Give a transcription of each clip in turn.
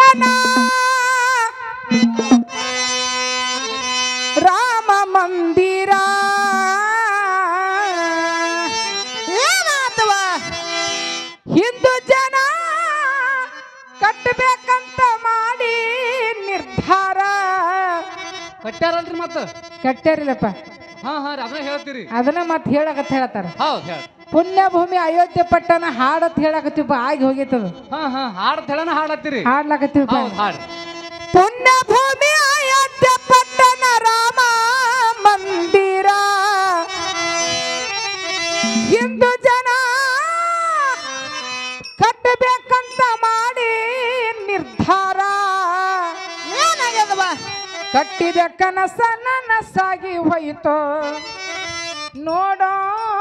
ಜನ ರಾಮ ಮಂದಿರ ಏನಾತವ ಹಿಂದೂ ಜನ ಕಟ್ಟಬೇಕಂತ ಮಾಡಿ ನಿರ್ಧಾರ ಕಟ್ಟಾರಲ್ರಿ ಮತ್ತ ಕಟ್ಟಾರಿಲ್ಲಪ್ಪ. ಹಾ ಹಾ ರೀ ಅದನ್ನ ಹೇಳ್ತೀರಿ ಅದನ್ನ ಮತ್ತೆ ಹೇಳಕತ್ತ ಹೇಳ್ತಾರ. ಹೌದು ಹೇಳ ಪುಣ್ಯ ಭೂಮಿ ಅಯೋಧ್ಯೆ ಪಟ್ಟಣ ಹಾಡತ್ ಹೇಳಕತ್ತೀವಿ ಆಗಿ ಹೋಗಿತ್ತದ. ಹಾ ಹಾ ಹಾಡ್ ಹೇಳನ ಹಾಡತ್ತೀರಿ ಹಾಡ್ಲಾಕತ್ತೀವಿ. ಹೌದು ಹಾಡ್ ಪುಣ್ಯ ಭೂಮಿ ಅಯೋಧ್ಯೆ ಪಟ್ಟಣ ರಾಮ ಮಂದಿರ ಹಿಂದೂ ಜನ ಕಟ್ಟಬೇಕಂತ ಮಾಡಿ ನಿರ್ಧಾರ ಏನಾಗ್ಯದವ ಕಟ್ಟಿದ ಕನಸ ನನಸಾಗಿ ಹೋಯಿತು ನೋಡೋ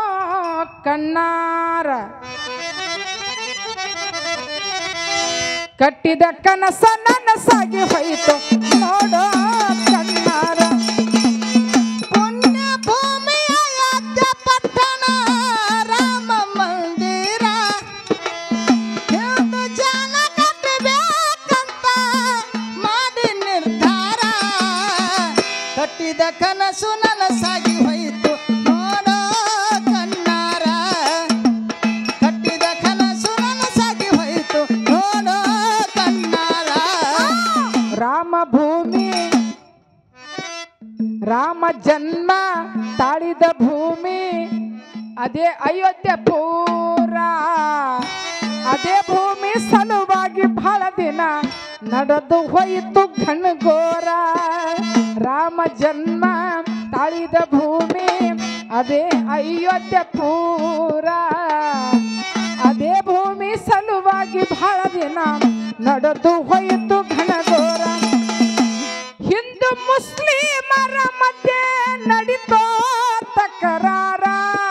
ಕಣ್ಣಾರ. ಕಟ್ಟಿದ ಕನಸ ನನಸಾಗಿ ಹೋಯಿತು ನೋಡೋ ಕಣ್ಣಾರ. ಪುಣ್ಯ ಭೂಮಿಯ ಅಯೋಧ್ಯ ಪಟ್ಟಣ ರಾಮ ಮಂದಿರ ಹಿಂದೂ ಜನ ಕಟ್ಟಬೇಕಂತ ಮಾಡಿ ನಿರ್ಧಾರ ಕಟ್ಟಿದ ಕನಸು ನನಸಾಗಿ ಹೋಯಿತು ನೋಡೋ ಕಣ್ಣಾರ. ಕಟ್ಟಿದ ಕನಸು ನನಸಾಗಿ ಹೋಯಿತು ನೋಡೋ ಕಣ್ಣಾರ. ರಾಮ ಭೂಮಿ ರಾಮ ಜನ್ಮ ತಾಳಿದ ಭೂಮಿ ಅದೇ ಅಯೋಧ್ಯೆ ಪೂರ. ಅದೇ ಭೂಮಿ ಸಲುವಾಗಿ ಬಹಳ ದಿನ ನಡೆದು ಹೋಯಿತು ಘನಘೋರ. ರಾಮ ಜನ್ಮ ತಾಳಿದ ಭೂಮಿ ಅದೇ ಅಯೋಧ್ಯೆ ಪೂರ. ಅದೇ ಭೂಮಿ ಸಲುವಾಗಿ ಬಹಳ ದಿನ ನಡೆದು ಹೋಯಿತು ಘನಘೋರ. ಹಿಂದೂ ಮುಸ್ಲಿಮರ ಮಧ್ಯೆ ನಡೀತೋ ತಕರಾರ.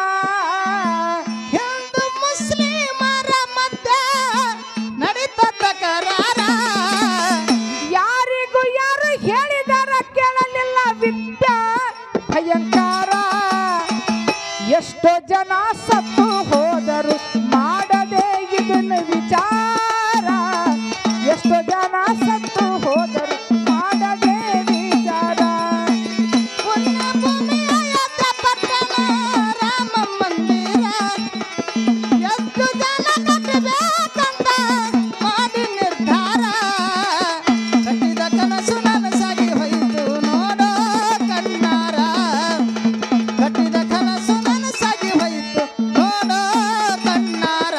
ಹಿಂದೂ ಮುಸ್ಲಿಮರ ಮಧ್ಯೆ ನಡೀತ ತಕರಾರ. ಯಾರಿಗೂ ಯಾರು ಹೇಳಿದರ ಕೇಳಲಿಲ್ಲ ವಿದ್ಯಾ ಭಯಂಕರ. ಎಷ್ಟೋ ಜನ ಸತ್ತು ಹೋದರು ಮಾಡದೆ ಇದನ್ನು ವಿಚಾರ. ಎಷ್ಟೋ ಜನ ಸತ್ತು ಹೋದರು ಮಾಡದೆ ವಿಚಾರ. ಪುಣ್ಯ ಭೂಮಿಯ ಅಯೋಧ್ಯ ಪಟ್ಟಣ ರಾಮ ಮಂದಿರ ಎಷ್ಟು ಜನ ಕಟ್ಟಬೇಕಂತ ಮಾಡಿ ನಿರ್ಧಾರ ಕಟ್ಟಿದ ಕನಸು ನನಸಾಗಿ ಹೋಯಿತು ನೋಡೋ ಕಣ್ಣಾರ. ಕಟ್ಟಿದ ಕನಸು ನನಸಾಗಿ ಹೋಯಿತು ನೋಡೋ ಕಣ್ಣಾರ.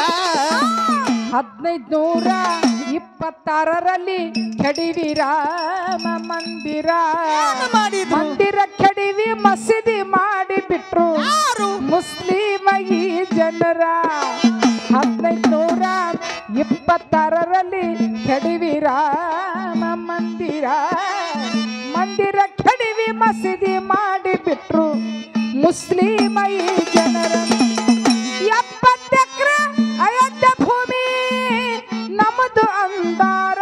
1526ರಲ್ಲಿ ಕೆಡಿವಿ ರಾಮ ಮಂದಿರ. ಮಾಡಿದ್ರು ಮಂದಿರ ಕೆಡಿವಿ ಮಸೀದಿ ಮಾಡಿ ಬಿಟ್ರು ಯಾರು ಮುಸ್ಲಿಮ ಈ ಜನರ. 1526ರಲ್ಲಿ ಕೆಡಿವಿ ರಾಮ ಮಂದಿರ. ಮಂದಿರ ಕೆಡಿವಿ ಮಸೀದಿ ಮಾಡಿ ಬಿಟ್ರು ಮುಸ್ಲಿಮ ಈ ಜನರ. 70 ಎಕರೆ ಅಯೋಧ್ಯೆ ಭೂಮಿ ನಮ್ಮದು ಅಂದಾರ.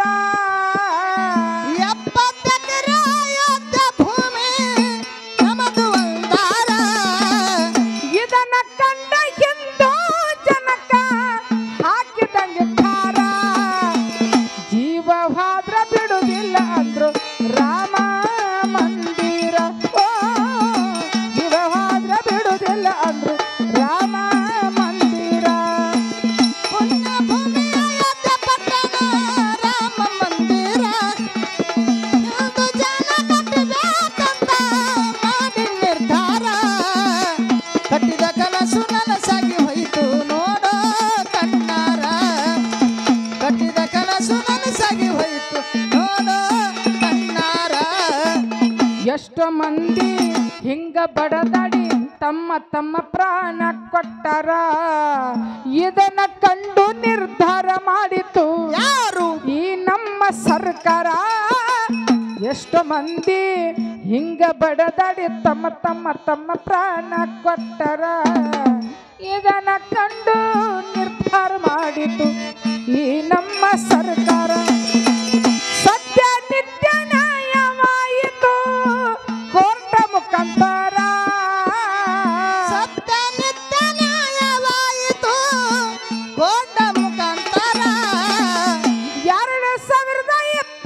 70 ಎಕರೆ ಅಯೋಧ್ಯ ಭೂಮಿ ನಮ್ಮದು ಅಂದಾರ. ಇದನ್ನ ಕಂಡ ಹಿಂದೂ ಜನಕ ಹಾಕಿದಂಗೆ ಖಾರ. ಜೀವ ಹಾದ್ರ ಬಿಡುವುದಿಲ್ಲ ಅಂದ್ರು ರಾಮ ಮಂದಿರ. ಓ ಜೀವ ಹಾದ್ರ ಬಿಡುವುದಿಲ್ಲ ಅಂದ್ರು ರಾಮ ಮಂದಿರ. ಪುಣ್ಯ ಭೂಮಿಯ ಅಯೋಧ್ಯ ಪಟ್ಟಣ ರಾಮ ಮಂದಿರ ಹಿಂದೂ ಜನ ಕಟ್ಟಬೇಕಂತ ಮಾಡಿ ನಿರ್ಧಾರ ಕಟ್ಟಿದ ಕನಸು ನನಸಾಗಿ ಹೋಯಿತು ನೋಡೋ ಕಣ್ಣಾರ. ಕಟ್ಟಿದ ಕನಸು ನನಸಾಗಿ ಹೋಯಿತು ನೋಡೋ ಕಣ್ಣಾರ. ಎಷ್ಟೋ ಮಂದಿ ಹಿಂಗ ಬಡದಾಡಿ ತಮ್ಮ ತಮ್ಮ ಪ್ರಾಣ ಕೊಟ್ಟರ. ಇದನ್ನ ಕಂಡು ನಿರ್ಧಾರ ಮಾಡಿತು ಯಾರು ಈ ನಮ್ಮ ಸರ್ಕಾರ. ಎಷ್ಟೋ ಮಂದಿ ಹಿಂಗ ಬಡದಾಡಿ ತಮ್ಮ ತಮ್ಮ ತಮ್ಮ ಪ್ರಾಣ ಕೊಟ್ಟರ. ಇದನ್ನ ಕಂಡು ನಿರ್ಧಾರ ಮಾಡಿತು ಈ ನಮ್ಮ ಸರ್ಕಾರ. ಸತ್ಯ ನಿತ್ಯ ನ್ಯಾಯವಾಯಿತು ಕೋರ್ಟ ಮುಖಾಂತರ. ಸತ್ಯ ನಿತ್ಯ ನ್ಯಾಯವಾಯಿತು ಕೋರ್ಟ ಮುಖಾಂತರ. 2023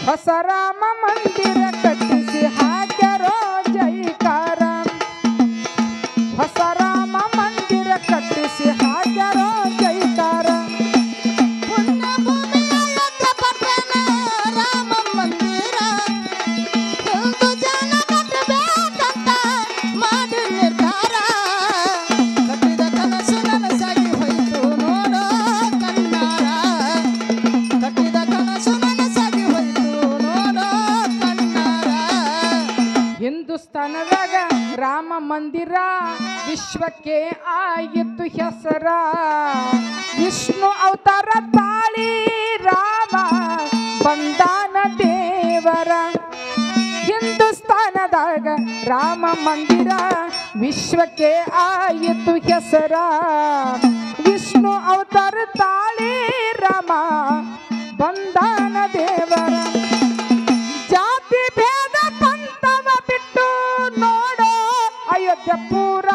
ಹೊಸ ರಾಮ ಮಂದಿರ ಕಟ್ಟಿಸಿ ಹಾಕ್ಯಾರೋ ಜೈಕಾರ ಹೊಸ ರಾಮ ಮಂದಿರ ಕಟ್ಟಿಸಿ ಹಾಕ್ಯಾರೋ ಜೈಕಾರ ಪುಣ್ಯ ಭೂಮಿ ಅಯೋಧ್ಯ ಪಟ್ಟಣ ರಾಮ ಮಂದಿರ ಹಿಂದೂ ಜನ ಕಟ್ಟಬೇಕಂತ ಮಾಡಿ ನಿರ್ಧಾರ ಕಟ್ಟಿದ ಕನಸು ನನಸಾಗಿ ಹೋಯ್ತು ನೋಡೋ ಕಣ್ಣಾರ ಕಟ್ಟಿದ ಕನಸು ನನಸಾಗಿ ಹೋಯ್ತು ನೋಡೋ ಕಣ್ಣಾರ ಹಿಂದೂಸ್ತಾನದಾಗ ರಾಮ ಮಂದಿರ ವಿಶ್ವಕ್ಕೆ ಆಯಿತು ಹೆಸರ ವಿಷ್ಣು ಅವತಾರ ತಾಳಿ ರಾಮ ಬಂದಾನ ದೇವರ ಹಿಂದೂಸ್ತಾನದಾಗ ರಾಮ ಮಂದಿರ ವಿಶ್ವಕ್ಕೆ ಆಯಿತು ಹೆಸರ ವಿಷ್ಣು ಅವತಾರ ತಾಳಿ ರಾಮ ಬಂದಾನ ದೇವರ ಜಾತಿ ಭೇದ ಪಂಥವ ಬಿಟ್ಟು ನೋಡೋ ಅಯೋಧ್ಯ ಪೂರ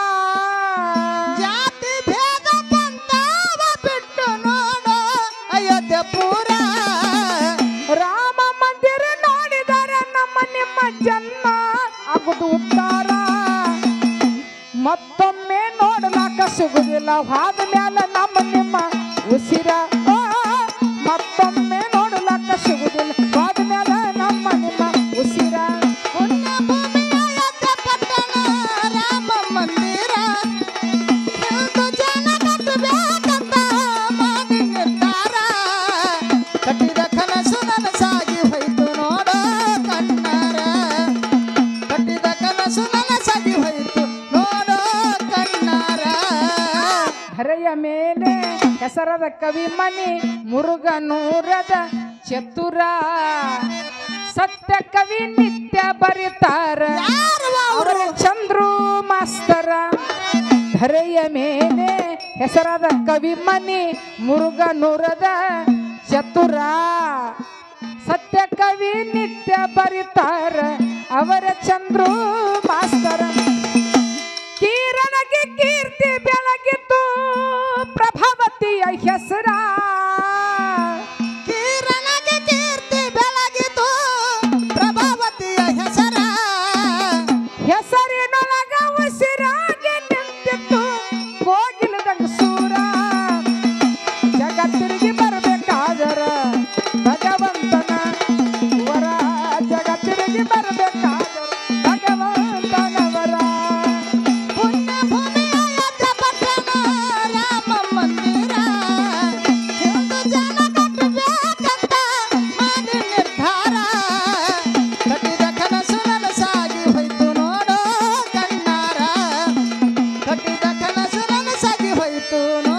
ಜಾತಿ ಭೇದ ಪಂಥವ ಬಿಟ್ಟು ನೋಡೋ ಅಯೋಧ್ಯ ಪೂರ ರಾಮ ಮಂದಿರ ನೋಡಿದರೆ ನಮ್ಮ ನಿಮ್ಮ ಜನ್ಮ ಆಗುದು ಉದ್ಧಾರ ಮತ್ತೊಮ್ಮೆ ನೋಡಲಾಕ ಸಿಗುದಿಲ್ಲ ಹಾದ ಮ್ಯಾಲ ನಮ್ಮ ನಿಮ್ಮ ಉಸಿರ ಮತ್ತೊಮ್ಮೆ ನೋಡಲಾಕ ಸಿಗುದಿಲ್ಲ ಹಾದ ಮ್ಯಾಲ ನಮ್ಮ ನಿಮ್ಮ ಉಸಿರ ಪುಣ್ಯ ಭೂಮಿ ಅಯೋಧ್ಯ ಪಟ್ಟಣ ರಾಮ ಮಂದಿರ ಹಿಂದೂ ಜನ ಕಟ್ಟಬೇಕಂತ ಮಾಡಿ ನಿರ್ಧಾರ ಕಟ್ಟಿದ ಕನಸು ನನಸಾಗಿ ಹೋಯ್ತು ನೋಡೋ ಕಣ್ಣಾರ ಕಟ್ಟಿದ ಕನಸು ನನಸಾಗಿ ಹೋಯ್ತು ನೋಡೋ ಕಣ್ಣಾರ ಹರೆಯ ಮೇಲೆ ಹೆಸರದ ಕವಿ ಮನಿ ಮುರುಗನೂರದ ಚತುರ ಸತ್ಯ ಕವಿ ನಿತ್ಯ ಬರಿತಾರ ಯಾರು ಅವರ ಅವರು ಚಂದ್ರು ಮಾಸ್ತರ ಧರೆಯ ಮೇಲೆ ಹೆಸರಾದ ಕವಿ ಮನಿ ಮುರುಗನೂರದ ಚತುರ ಸತ್ಯ ಕವಿ ನಿತ್ಯ ಬರಿತಾರ ಅವರ ಚಂದ್ರು ಮಾಸ್ತರ ಕಿರಣಗೆ ಕೀರ್ತಿ ಬೆಳಗಿತು ಪ್ರಭಾವತಿಯ ಹೆಸರ ಕಿರಣಗೆ ಕೀರ್ತಿ ಬೆಳಗಿತು ಪ್ರಭಾವತಿಯ ಹೆಸರ ಹೆಸರಿನೊಳಗ ಉಸಿರಾಗಿ ನಿಂತಿತ್ತು ಕೋಗಿಲದಂಗ ಸೂರ ಜಗತ್ತಿಗೆ ಬರಬೇಕಾದರ ಭಗವಂತನ ವರ ಜಗತ್ತಿಗೆ ಬರಬೇಕಾದರ ಭಗವಂತನವರ ಪುಣ್ಯ ಭೂಮಿ ಅಯೋಧ್ಯ ಪಟ್ಟಣ ರಾಮ ಮಂದಿರ ಹಿಂದೂ ಜನ ಕಟ್ಟಬೇಕಂತ ಮಾಡಿ ನಿರ್ಧಾರ ಕಟ್ಟಿದ ಕನಸು ನನಸಾಗಿ ಹೋಯ್ತು ನೋಡೋ ಕಣ್ಣಾರ ಕಟ್ಟಿದ ಕನಸು ನನಸಾಗಿ ಹೋಯ್ತು